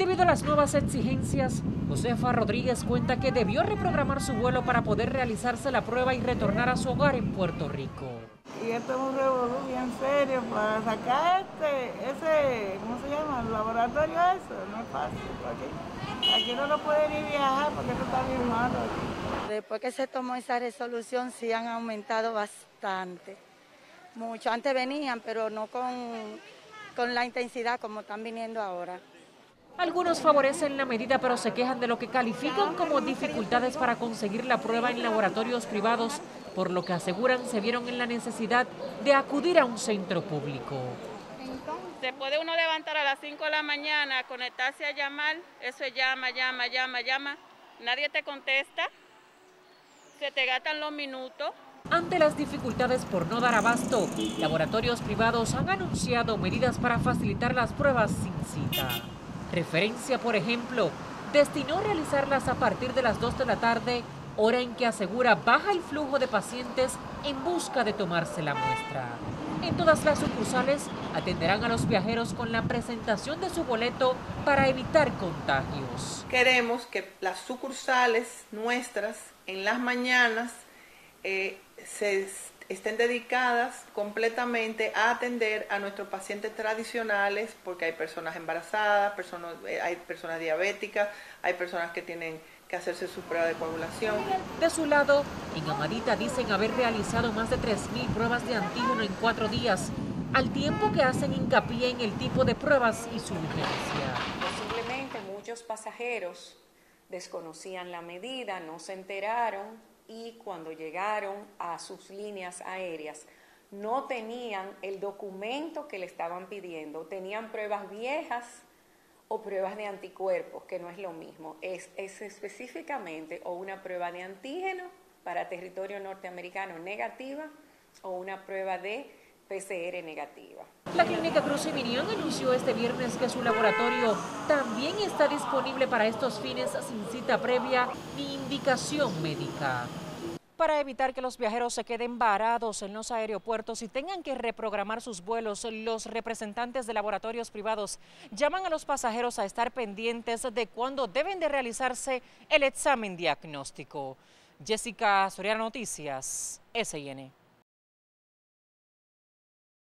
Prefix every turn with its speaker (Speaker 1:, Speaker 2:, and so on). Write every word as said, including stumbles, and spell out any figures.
Speaker 1: Debido a las nuevas exigencias, Josefa Rodríguez cuenta que debió reprogramar su vuelo para poder realizarse la prueba y retornar a su hogar en Puerto Rico.
Speaker 2: Y esto es un revolú bien serio para sacar este, ese, ¿cómo se llama? El laboratorio eso, no es fácil. Aquí, aquí no lo puede ni viajar porque esto está bien malo aquí.
Speaker 3: Después que se tomó esa resolución sí han aumentado bastante, mucho. Antes venían, pero no con, con la intensidad como están viniendo ahora.
Speaker 1: Algunos favorecen la medida, pero se quejan de lo que califican como dificultades para conseguir la prueba en laboratorios privados, por lo que aseguran se vieron en la necesidad de acudir a un centro público.
Speaker 4: Se puede uno levantar a las cinco de la mañana, conectarse a llamar, eso es llama, llama, llama, llama, nadie te contesta, se te gastan los minutos.
Speaker 1: Ante las dificultades por no dar abasto, laboratorios privados han anunciado medidas para facilitar las pruebas sin cita. Referencia, por ejemplo, destinó realizarlas a partir de las dos de la tarde, hora en que asegura baja el flujo de pacientes en busca de tomarse la muestra. En todas las sucursales atenderán a los viajeros con la presentación de su boleto para evitar contagios.
Speaker 5: Queremos que las sucursales nuestras en las mañanas eh, se estén dedicadas completamente a atender a nuestros pacientes tradicionales, porque hay personas embarazadas, personas, hay personas diabéticas, hay personas que tienen que hacerse su prueba de coagulación.
Speaker 1: De su lado, en Amadita dicen haber realizado más de tres mil pruebas de antígeno en cuatro días, al tiempo que hacen hincapié en el tipo de pruebas y su vigencia.
Speaker 6: Posiblemente muchos pasajeros desconocían la medida, no se enteraron, y cuando llegaron a sus líneas aéreas no tenían el documento que le estaban pidiendo, tenían pruebas viejas o pruebas de anticuerpos, que no es lo mismo, es, es específicamente o una prueba de antígeno para territorio norteamericano negativa o una prueba de P C R negativa.
Speaker 1: La clínica Cruz y Minión anunció este viernes que su laboratorio también está disponible para estos fines sin cita previa ni indicación médica. Para evitar que los viajeros se queden varados en los aeropuertos y tengan que reprogramar sus vuelos, los representantes de laboratorios privados llaman a los pasajeros a estar pendientes de cuándo deben de realizarse el examen diagnóstico. Jessica Soriano, Noticias, S I N.